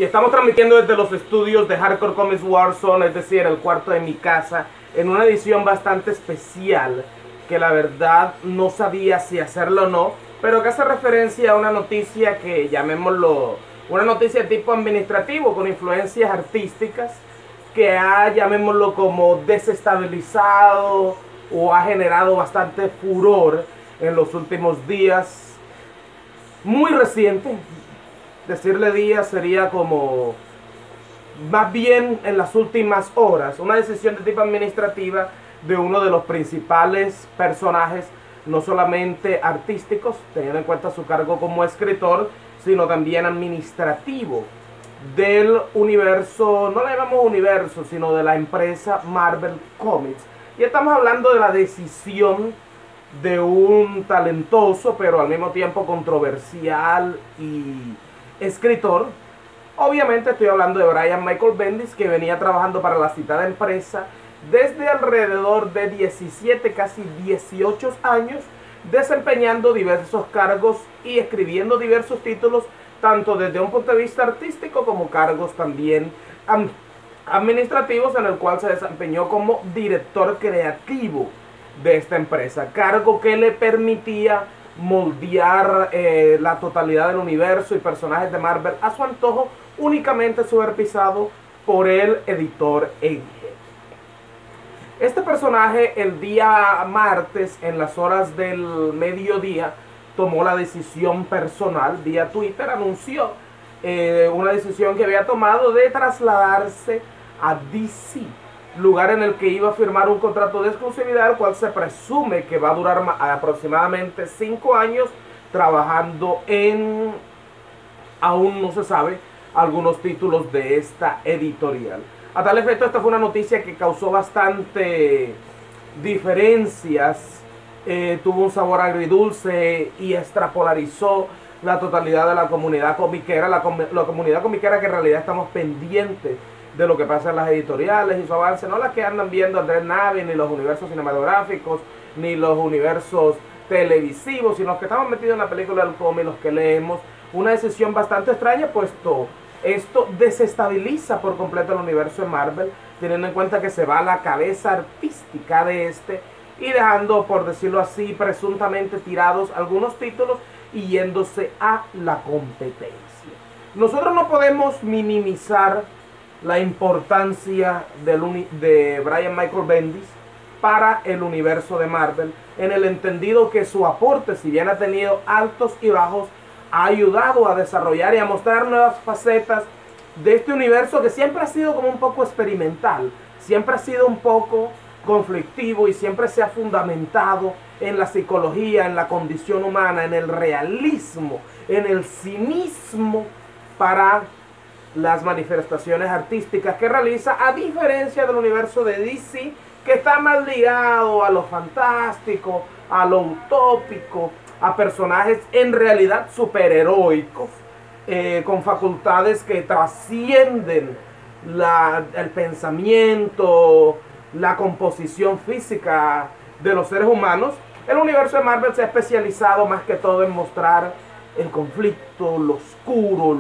Y estamos transmitiendo desde los estudios de Hardcore Comics Warzone, es decir, el cuarto de mi casa, en una edición bastante especial, que la verdad no sabía si hacerlo o no, pero que hace referencia a una noticia que llamémoslo, una noticia de tipo administrativo con influencias artísticas, que ha, llamémoslo como desestabilizado o ha generado bastante furor en los últimos días. Muy reciente, decirle días sería como más bien en las últimas horas, una decisión de tipo administrativa de uno de los principales personajes, no solamente artísticos, teniendo en cuenta su cargo como escritor, sino también administrativo del universo, no le llamamos universo, sino de la empresa Marvel Comics. Y estamos hablando de la decisión de un talentoso, pero al mismo tiempo controversial y escritor. Obviamente estoy hablando de Brian Michael Bendis, que venía trabajando para la citada empresa desde alrededor de 17, casi 18 años, desempeñando diversos cargos y escribiendo diversos títulos, tanto desde un punto de vista artístico como cargos también administrativos, en el cual se desempeñó como director creativo de esta empresa, cargo que le permitía moldear la totalidad del universo y personajes de Marvel a su antojo, únicamente supervisado por el editor en jefe. Este personaje el día martes, en las horas del mediodía, tomó la decisión personal, vía Twitter anunció una decisión que había tomado de trasladarse a DC, lugar en el que iba a firmar un contrato de exclusividad, el cual se presume que va a durar aproximadamente 5 años trabajando en, aún no se sabe, algunos títulos de esta editorial. A tal efecto, esta fue una noticia que causó bastante diferencias, tuvo un sabor agridulce y extrapolarizó la totalidad de la comunidad comiquera, la comunidad comiquera que en realidad estamos pendientes de lo que pasa en las editoriales y su avance, no las que andan viendo Andrés Navi, ni los universos cinematográficos, ni los universos televisivos, sino los que estamos metidos en la película del cómic, los que leemos. Una decisión bastante extraña, puesto esto desestabiliza por completo el universo de Marvel, teniendo en cuenta que se va a la cabeza artística de este y dejando, por decirlo así, presuntamente tirados algunos títulos y yéndose a la competencia. Nosotros no podemos minimizar la importancia de Brian Michael Bendis para el universo de Marvel, en el entendido que su aporte, si bien ha tenido altos y bajos, ha ayudado a desarrollar y a mostrar nuevas facetas de este universo que siempre ha sido como un poco experimental, siempre ha sido un poco conflictivo y siempre se ha fundamentado en la psicología, en la condición humana, en el realismo, en el cinismo para las manifestaciones artísticas que realiza, a diferencia del universo de DC, que está más ligado a lo fantástico, a lo utópico, a personajes en realidad superheroicos, con facultades que trascienden el pensamiento, la composición física de los seres humanos. El universo de Marvel se ha especializado más que todo en mostrar el conflicto, lo oscuro,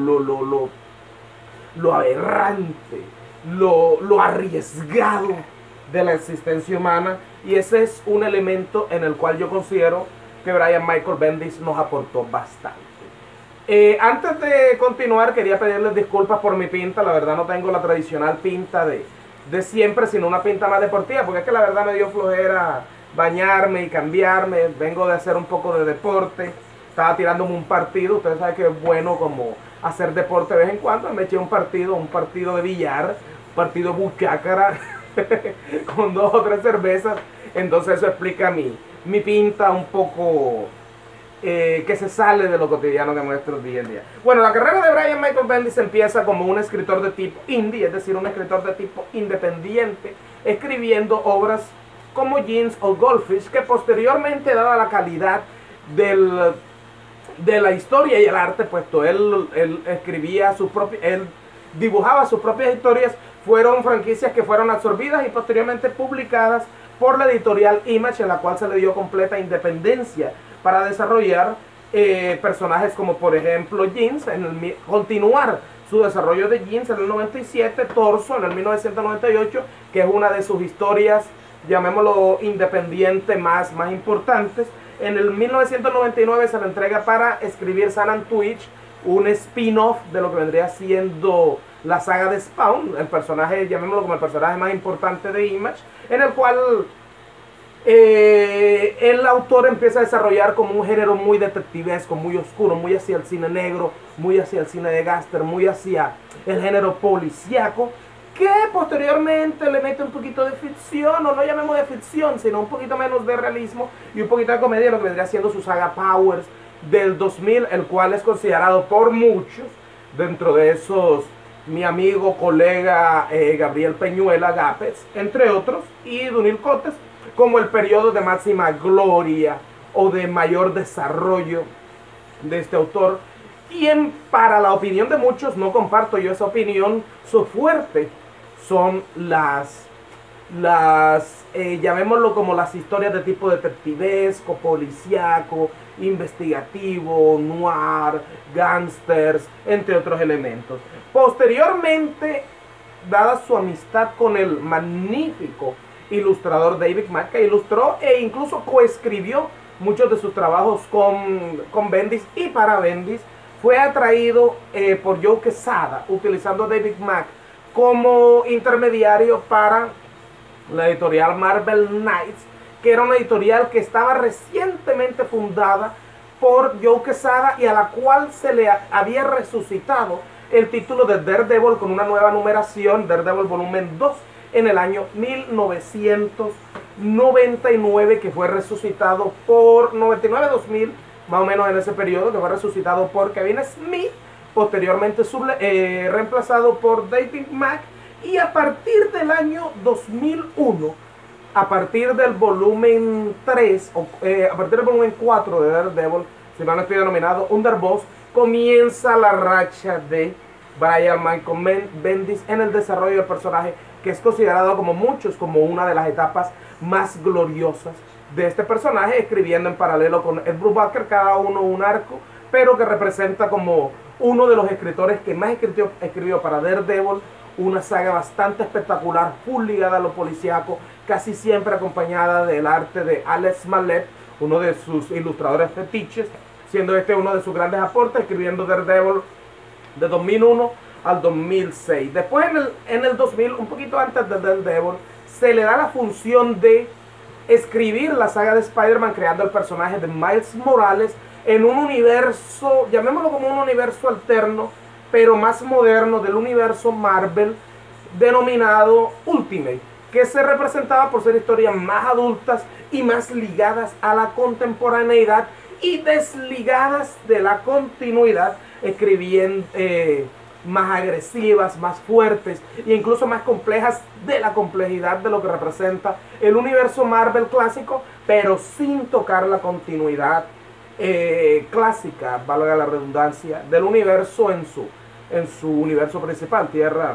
lo aberrante, lo arriesgado de la existencia humana, y ese es un elemento en el cual yo considero que Brian Michael Bendis nos aportó bastante. Antes de continuar, quería pedirles disculpas por mi pinta. La verdad no tengo la tradicional pinta de siempre, sino una pinta más deportiva, porque es que la verdad me dio flojera bañarme y cambiarme. Vengo de hacer un poco de deporte, estaba tirándome un partido. Ustedes saben que es bueno como hacer deporte de vez en cuando. Me eché un partido de billar, un partido de bucácara con 2 o 3 cervezas. Entonces eso explica mi pinta un poco que se sale de lo cotidiano que muestro día a día. Bueno, la carrera de Brian Michael Bendis empieza como un escritor de tipo indie, es decir, un escritor de tipo independiente, escribiendo obras como Jeans o Goldfish, que posteriormente, dada la calidad de la historia y el arte, puesto él escribía él dibujaba sus propias historias, fueron franquicias que fueron absorbidas y posteriormente publicadas por la editorial Image, en la cual se le dio completa independencia para desarrollar personajes como por ejemplo Jeans, continuar su desarrollo de Jeans en el 97, Torso en el 1998, que es una de sus historias, llamémoslo independiente, más importantes. En el 1999 se le entrega para escribir San Twitch, un spin-off de lo que vendría siendo la saga de Spawn, el personaje, llamémoslo como el personaje más importante de Image, en el cual el autor empieza a desarrollar como un género muy detectivesco, muy oscuro, muy hacia el cine negro, muy hacia el cine de gángster, muy hacia el género policíaco, que posteriormente le mete un poquito de ficción, o no llamemos de ficción, sino un poquito menos de realismo y un poquito de comedia, lo que vendría siendo su saga Powers del 2000, el cual es considerado por muchos, dentro de esos, mi amigo, colega Gabriel Peñuela Gápez, entre otros, y Dunil Cotes, como el periodo de máxima gloria o de mayor desarrollo de este autor. Y para la opinión de muchos, no comparto yo esa opinión, su fuerte son llamémoslo como las historias de tipo detectivesco, policíaco, investigativo, noir, gangsters, entre otros elementos. Posteriormente, dada su amistad con el magnífico ilustrador David Mack, que ilustró e incluso coescribió muchos de sus trabajos con Bendis y para Bendis, fue atraído por Joe Quesada, utilizando a David Mack como intermediario para la editorial Marvel Knights, que era una editorial que estaba recientemente fundada por Joe Quesada y a la cual se le había resucitado el título de Daredevil con una nueva numeración, Daredevil volumen 2, en el año 1999, que fue resucitado por 99-2000, más o menos en ese periodo, que fue resucitado por Kevin Smith, posteriormente reemplazado por David Mack, y a partir del año 2001, a partir del volumen 3, a partir del volumen 4 de Daredevil, si mal no estoy denominado Underboss, comienza la racha de Brian Michael Bendis en el desarrollo del personaje, que es considerado como muchos como una de las etapas más gloriosas de este personaje, escribiendo en paralelo con Ed Brubaker, cada uno un arco, pero que representa como uno de los escritores que más escribió para Daredevil, una saga bastante espectacular, full ligada a lo policíaco, casi siempre acompañada del arte de Alex Mallet, uno de sus ilustradores fetiches, siendo este uno de sus grandes aportes, escribiendo Daredevil de 2001 al 2006. Después en el 2000, un poquito antes de Daredevil, se le da la función de escribir la saga de Spider-Man, creando el personaje de Miles Morales en un universo, llamémoslo como un universo alterno, pero más moderno, del universo Marvel, denominado Ultimate, que se representaba por ser historias más adultas y más ligadas a la contemporaneidad y desligadas de la continuidad, escribiendo más agresivas, más fuertes e incluso más complejas de la complejidad de lo que representa el universo Marvel clásico, pero sin tocar la continuidad clásica, valga la redundancia, del universo en su universo principal, tierras,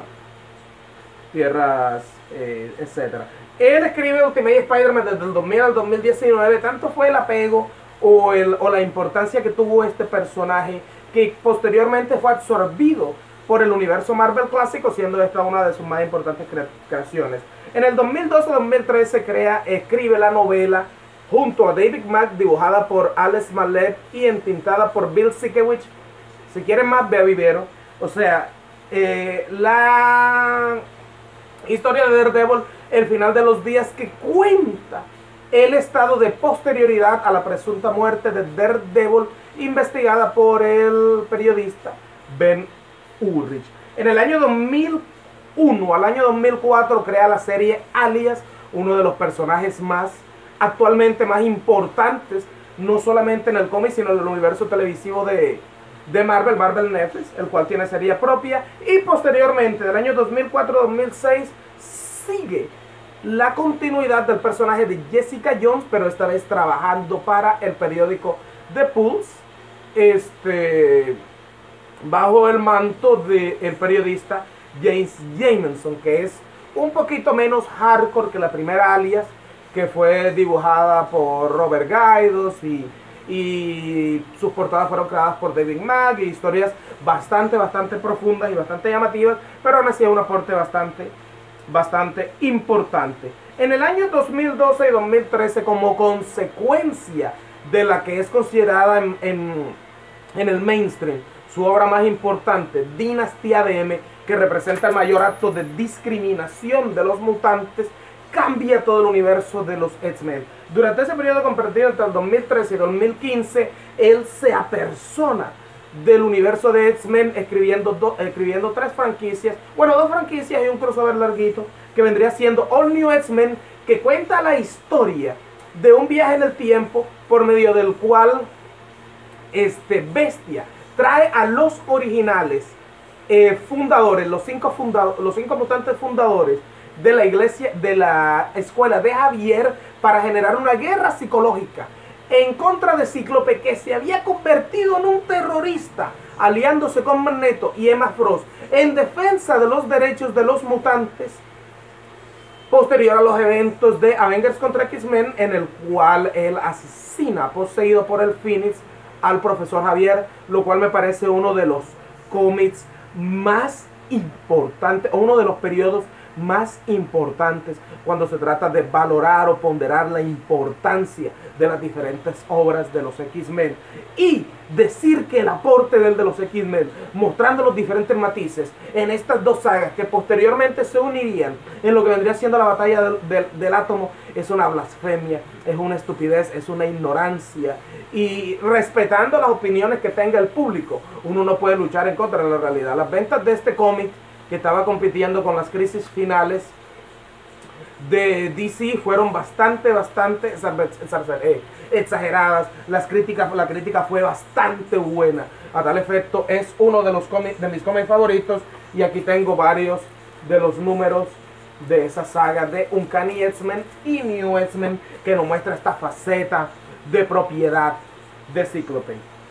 etcétera. Él escribe Ultimate Spider-Man desde el 2000 al 2019, tanto fue el apego o la importancia que tuvo este personaje, que posteriormente fue absorbido por el universo Marvel clásico, siendo esta una de sus más importantes creaciones. En el 2012-2013 escribe la novela junto a David Mack, dibujada por Alex Mallet y entintada por Bill Sienkiewicz. Si quieren más, ve a Vivero. O sea, la historia de Daredevil, el final de los días, que cuenta el estado de posterioridad a la presunta muerte de Daredevil, investigada por el periodista Ben Urich. En el año 2001 al año 2004 crea la serie Alias, uno de los personajes actualmente más importantes, no solamente en el cómic, sino en el universo televisivo de Marvel Netflix, el cual tiene serie propia. Y posteriormente, del año 2004-2006, sigue la continuidad del personaje de Jessica Jones, pero esta vez trabajando para el periódico The Pulse, bajo el manto del periodista James Jameson, que es un poquito menos hardcore que la primera Alias, que fue dibujada por Robert Gaidos y y sus portadas fueron creadas por David Mack, y historias bastante profundas y bastante llamativas, pero aún así un aporte bastante importante. En el año 2012 y 2013, como consecuencia de la que es considerada en el mainstream su obra más importante, Dinastía de M, que representa el mayor acto de discriminación de los mutantes, cambia todo el universo de los X-Men. Durante ese periodo comprendido entre el 2013 y 2015, él se apersona del universo de X-Men escribiendo 3 franquicias, bueno, 2 franquicias y un crossover larguito, que vendría siendo All New X-Men, que cuenta la historia de un viaje en el tiempo por medio del cual Bestia trae a los originales fundadores, los cinco mutantes fundadores de la iglesia, de la escuela de Javier, para generar una guerra psicológica en contra de Cíclope, que se había convertido en un terrorista, aliándose con Magneto y Emma Frost en defensa de los derechos de los mutantes, posterior a los eventos de Avengers contra X-Men, en el cual él asesina, poseído por el Phoenix, al profesor Javier, lo cual me parece uno de los cómics más importantes, o uno de los periodos más importantes cuando se trata de valorar o ponderar la importancia de las diferentes obras de los X-Men, y decir que el aporte de los X-Men, mostrando los diferentes matices en estas 2 sagas que posteriormente se unirían en lo que vendría siendo la batalla del átomo, es una blasfemia, es una estupidez, es una ignorancia, y respetando las opiniones que tenga el público, uno no puede luchar en contra de la realidad. Las ventas de este cómic, que estaba compitiendo con las crisis finales de DC, fueron bastante exageradas. La crítica fue bastante buena. A tal efecto, es uno de mis cómics favoritos, y aquí tengo varios de los números de esa saga de Uncanny X-Men y New X-Men, que nos muestra esta faceta de propiedad de Cíclope.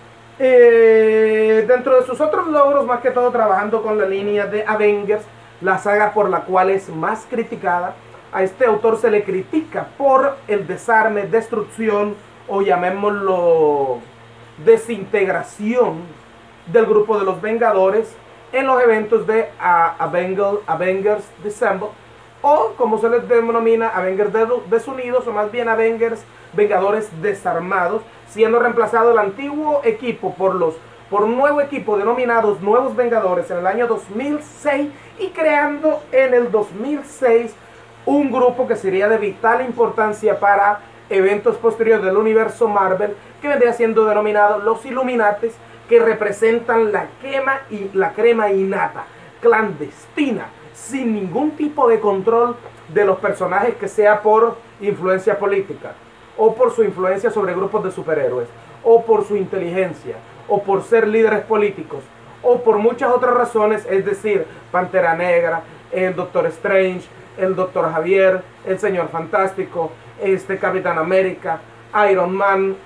Dentro de sus otros logros, más que todo trabajando con la línea de Avengers, la saga por la cual es más criticada, a este autor se le critica por el desarme, destrucción, o llamémoslo desintegración del grupo de los Vengadores en los eventos de Avengers Disassemble, o como se les denomina, Avengers desunidos, o más bien Vengadores desarmados, siendo reemplazado el antiguo equipo por un nuevo equipo denominados Nuevos Vengadores en el año 2006, y creando en el 2006 un grupo que sería de vital importancia para eventos posteriores del universo Marvel, que vendría siendo denominado los Illuminates, que representan la crema innata, clandestina, sin ningún tipo de control de los personajes, que sea por influencia política, o por su influencia sobre grupos de superhéroes, o por su inteligencia, o por ser líderes políticos, o por muchas otras razones, es decir, Pantera Negra, el Doctor Strange, el Doctor Javier, el Señor Fantástico, Capitán América, Iron Man,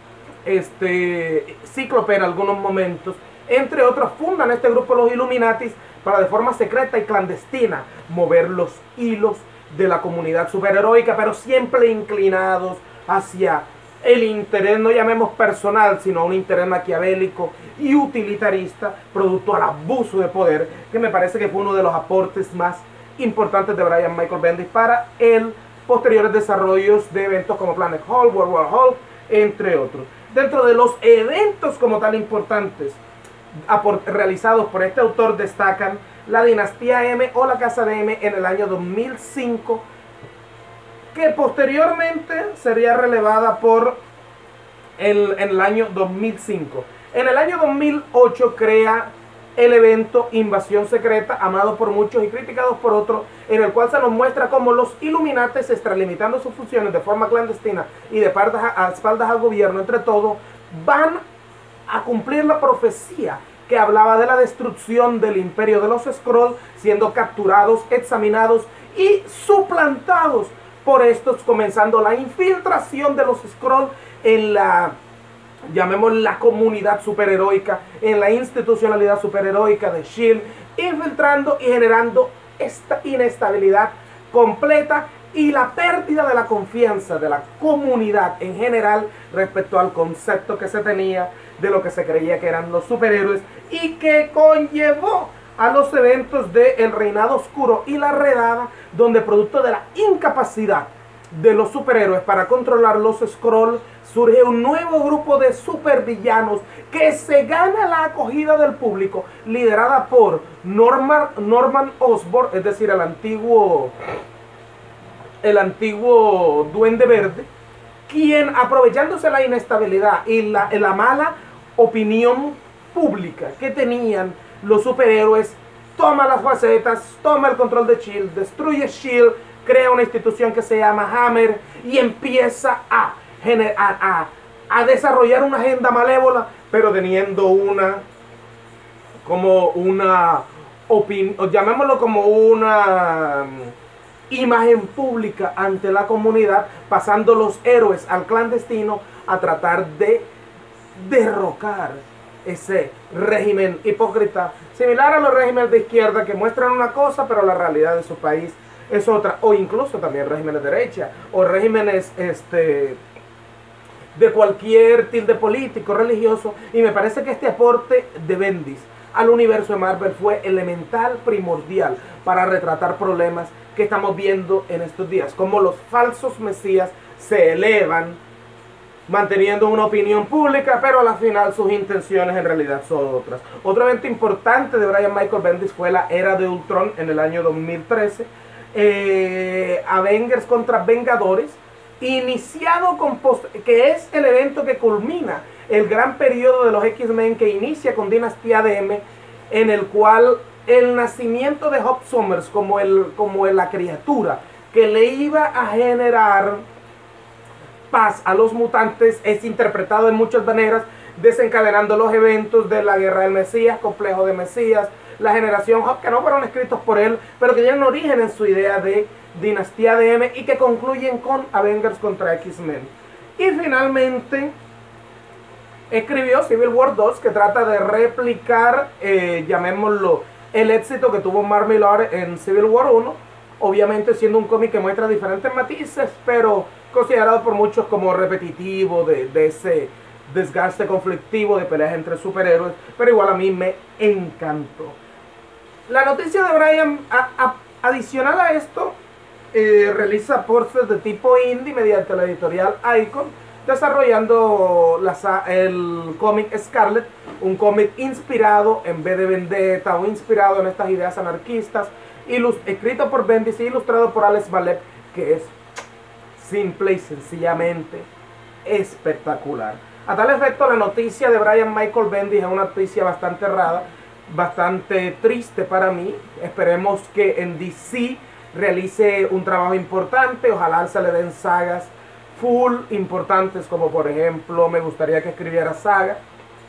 Cíclope en algunos momentos, entre otros, fundan este grupo los Illuminatis para, de forma secreta y clandestina, mover los hilos de la comunidad superheroica, pero siempre inclinados hacia el interés, no llamemos personal, sino un interés maquiavélico y utilitarista, producto al abuso de poder, que me parece que fue uno de los aportes más importantes de Brian Michael Bendis para el posteriores desarrollos de eventos como Planet Hulk, World War Hulk, entre otros. Dentro de los eventos como tal importantes realizados por este autor, destacan la Dinastía M o la Casa de M en el año 2005, que posteriormente sería relevada en el año 2005. En el año 2008 crea el evento Invasión Secreta, amado por muchos y criticados por otros, en el cual se nos muestra cómo los Illuminates, extralimitando sus funciones de forma clandestina y de espaldas al gobierno, entre todos, van a cumplir la profecía que hablaba de la destrucción del imperio de los Skrull, siendo capturados, examinados y suplantados por estos, comenzando la infiltración de los Skrull en la, llamémosla, comunidad superheroica, en la institucionalidad superheroica de S.H.I.E.L.D., infiltrando y generando esta inestabilidad completa y la pérdida de la confianza de la comunidad en general respecto al concepto que se tenía de lo que se creía que eran los superhéroes, y que conllevó a los eventos del Reinado Oscuro y la Redada, donde producto de la incapacidad de los superhéroes para controlar los Skrull, surge un nuevo grupo de supervillanos que se gana la acogida del público, liderada por Norman Osborn, es decir, el antiguo Duende Verde, quien, aprovechándose la inestabilidad y la mala opinión pública que tenían los superhéroes, toma las facetas, toma el control de S.H.I.E.L.D., destruye S.H.I.E.L.D., crea una institución que se llama Hammer y empieza a desarrollar una agenda malévola, pero teniendo llamémoslo como una imagen pública ante la comunidad, pasando los héroes al clandestino a tratar de derrocar ese régimen hipócrita, similar a los regímenes de izquierda que muestran una cosa, pero la realidad de su país es otra, o incluso también regímenes de derecha, o regímenes de cualquier tilde político, religioso. Y me parece que este aporte de Bendis al universo de Marvel fue elemental, primordial, para retratar problemas que estamos viendo en estos días, como los falsos mesías se elevan, manteniendo una opinión pública, pero a la final sus intenciones en realidad son otras. Otro evento importante de Brian Michael Bendis fue la Era de Ultron en el año 2013, Avengers contra Vengadores, iniciado que es el evento que culmina el gran periodo de los X-Men, que inicia con Dinastía de M, en el cual el nacimiento de Hope Summers como la criatura que le iba a generar paz a los mutantes es interpretado de muchas maneras, desencadenando los eventos de la Guerra del Mesías, Complejo de Mesías, la generación Hope, que no fueron escritos por él, pero que tienen origen en su idea de Dinastía de M y que concluyen con Avengers contra X-Men. Y finalmente escribió Civil War 2, que trata de replicar, llamémoslo, el éxito que tuvo Mark Millar en Civil War 1, obviamente siendo un cómic que muestra diferentes matices, pero considerado por muchos como repetitivo, de ese desgaste conflictivo de peleas entre superhéroes, pero igual a mí me encantó. La noticia de Brian, adicional a esto, realiza aportes de tipo indie mediante la editorial Icon, desarrollando el cómic Scarlet, un cómic inspirado en V de Vendetta o inspirado en estas ideas anarquistas, escrito por Bendis y ilustrado por Alex Valette, que es simple y sencillamente espectacular. A tal efecto, la noticia de Brian Michael Bendis es una noticia bastante rara, bastante triste para mí. Esperemos que en DC realice un trabajo importante, ojalá se le den sagas full importantes, como por ejemplo me gustaría que escribiera Saga,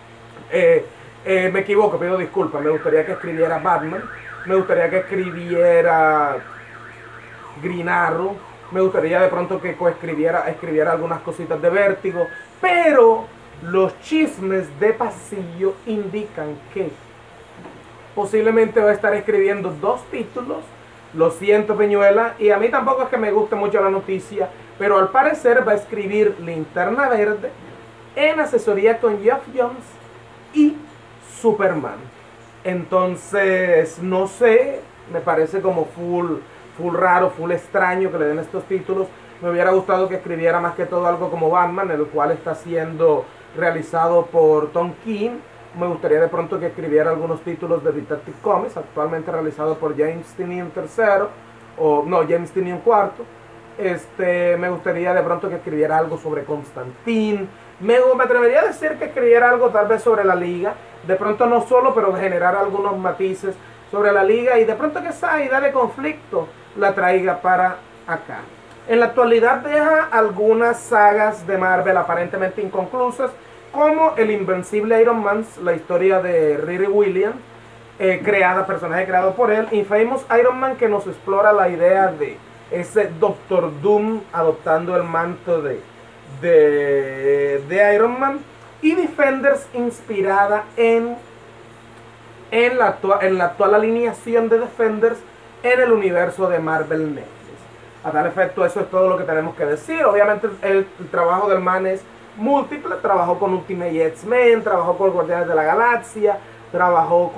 me equivoco, pido disculpas, me gustaría que escribiera Batman, me gustaría que escribiera Green Arrow, me gustaría de pronto que escribiera algunas cositas de Vértigo, pero los chismes de pasillo indican que posiblemente va a estar escribiendo 2 títulos. Lo siento, Peñuela, y a mí tampoco es que me guste mucho la noticia, pero al parecer va a escribir Linterna Verde en asesoría con Geoff Johns y Superman. Entonces, no sé, me parece como full raro, full extraño que le den estos títulos. Me hubiera gustado que escribiera más que todo algo como Batman, el cual está siendo realizado por Tom King. Me gustaría de pronto que escribiera algunos títulos de Detective Comics, actualmente realizado por James Tynion III, James Tynion IV. Me gustaría de pronto que escribiera algo sobre Constantine. Me atrevería a decir que escribiera algo tal vez sobre la Liga. De pronto no solo, pero generar algunos matices sobre la Liga. Y de pronto que esa idea de conflicto la traiga para acá. En la actualidad deja algunas sagas de Marvel aparentemente inconclusas, como el Invencible Iron Man, la historia de Riri Williams, personaje creado por él. Infamous Iron Man, que nos explora la idea de ese Doctor Doom adoptando el manto de Iron Man. Y Defenders, inspirada en la actual alineación de Defenders en el universo de Marvel Netflix. A tal efecto, eso es todo lo que tenemos que decir. Obviamente el trabajo del man es múltiple. Trabajó con Ultimate X-Men, trabajó con Guardianes de la Galaxia, trabajó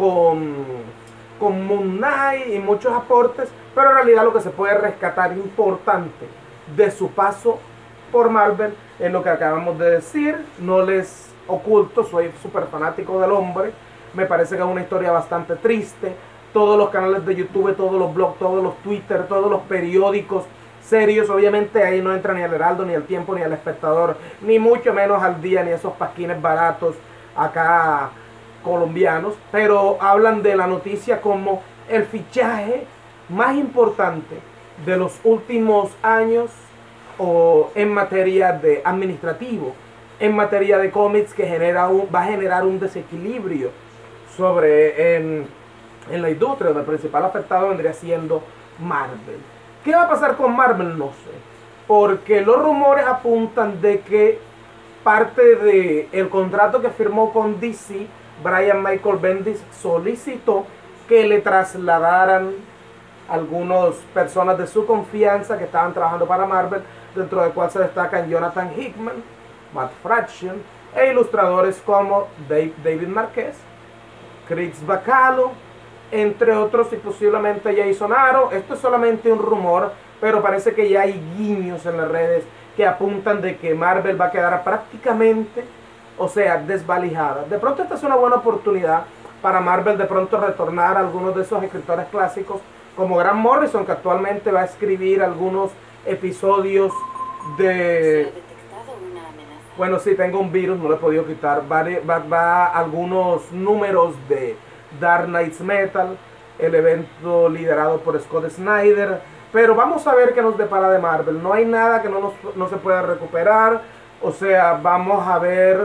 con Moon Knight y muchos aportes, pero en realidad lo que se puede rescatar importante de su paso por Marvel es lo que acabamos de decir. No les oculto, soy súper fanático del hombre. Me parece que es una historia bastante triste. Todos los canales de YouTube, todos los blogs, todos los Twitter, todos los periódicos serios, obviamente ahí no entra ni el Heraldo, ni el Tiempo, ni el Espectador, ni mucho menos Al Día, ni esos pasquines baratos acá colombianos, pero hablan de la noticia como el fichaje más importante de los últimos años, o en materia de administrativo, en materia de cómics, que va a generar un desequilibrio en la industria, donde el principal afectado vendría siendo Marvel. ¿Qué va a pasar con Marvel? No sé, porque los rumores apuntan de que parte del contrato que firmó con DC, Brian Michael Bendis solicitó que le trasladaran algunas personas de su confianza que estaban trabajando para Marvel, dentro del cual se destacan Jonathan Hickman, Matt Fraction, e ilustradores como David Marquez, Chris Bacalo, entre otros, y posiblemente Jason Aaron. Esto es solamente un rumor, pero parece que ya hay guiños en las redes que apuntan de que Marvel va a quedar prácticamente, o sea, desvalijada. De pronto esta es una buena oportunidad para Marvel de pronto retornar a algunos de esos escritores clásicos, como Grant Morrison, que actualmente va a escribir algunos episodios de... Bueno, sí, tengo un virus, no lo he podido quitar. Va algunos números de Dark Knights Metal, el evento liderado por Scott Snyder. Pero vamos a ver qué nos depara de Marvel. No hay nada que no se pueda recuperar. O sea, vamos a ver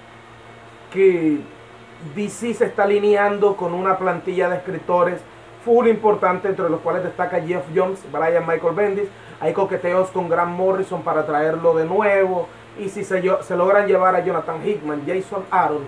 que DC se está alineando con una plantilla de escritores full importante, entre los cuales destaca Jeff Jones, Brian Michael Bendis. Hay coqueteos con Grant Morrison para traerlo de nuevo. Y si se logran llevar a Jonathan Hickman, Jason Aaron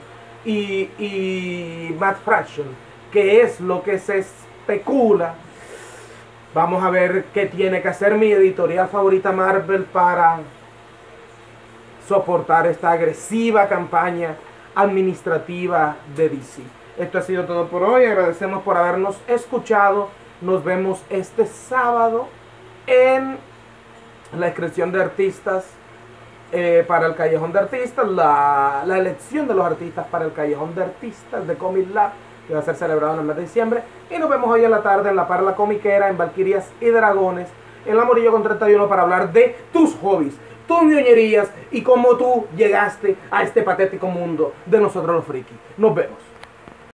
y Matt Fraction, que es lo que se especula, vamos a ver qué tiene que hacer mi editorial favorita Marvel para soportar esta agresiva campaña administrativa de DC. Esto ha sido todo por hoy. Agradecemos por habernos escuchado. Nos vemos este sábado en la inscripción de artistas para el Callejón de Artistas, la elección de los artistas para el Callejón de Artistas de Comic Lab, que va a ser celebrado en el mes de diciembre. Y nos vemos hoy en la tarde en la Parla Comiquera, en Valquirias y Dragones, en La Morillo con 31, para hablar de tus hobbies, tus ñoñerías y cómo tú llegaste a este patético mundo de nosotros los frikis. Nos vemos.